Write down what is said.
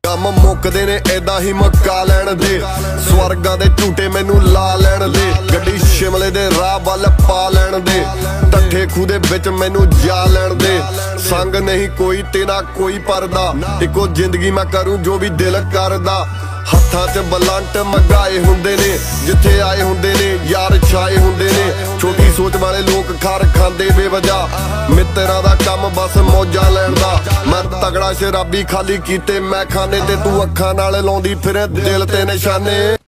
ਕੰਮ ਮੁੱਕਦੇ ਨੇ ਏਦਾਂ ਹੀ ਮੁਕਾ ਲੈਣ ਦੇ, ਸਵਰਗਾਂ ਦੇ ਝੂਟੇ ਮੈਨੂੰ ਲਾ ਲੈਣ ਦੇ, ਗੱਡੀ ਸ਼ਿਮਲੇ ਦੇ ਰਾਹ ਵੱਲ ਪਾ ਲੈਣ ਦੇ, ਟੱਠੇ ਖੂਹ ਦੇ ਵਿੱਚ ਮੈਨੂੰ ਜਾ ਲੈਣ ਦੇ। ਸੰਗ ਨਹੀਂ ਕੋਈ ਤੇ ਨਾ ਕੋਈ ਪਰਦਾ, ਇੱਕੋ ਜ਼ਿੰਦਗੀ ਮੈਂ ਕਰੂੰ ਜੋ ਵੀ ਦਿਲ ਕਰਦਾ। ਹੱਥਾਂ 'ਚ ਬਲੰਟ ਮਗਾਏ ਹੁੰਦੇ ਨੇ, ਜਿੱਥੇ ਆਏ ਹੁੰਦੇ ਨੇ ਯਾਰ ਛਾਏ ਹੁੰਦੇ ਨੇ। ਛੋਟੀ ਸੋਚ ਵਾਲੇ ਲੋਕ ਖਾਰ ਖਾਂਦੇ ਬੇਵਜ੍ਹਾ, ਮਿੱਤਰਾਂ ਦਾ ਕੰਮ ਬਸ ਮੌਜਾਂ ਲੈਣ ਦਾ। ਮੈਂ ਤਗੜਾ ਸ਼ਰਾਬੀ ਖਾਲੀ ਕੀਤੇ ਮੈਂ ਖਾਨੇ, ਤੇ ਤੂੰ ਅੱਖਾਂ ਨਾਲ ਲਾਉਂਦੀ ਫਿਰੇ ਦਿਲ ਤੇ ਨਿਸ਼ਾਨੇ।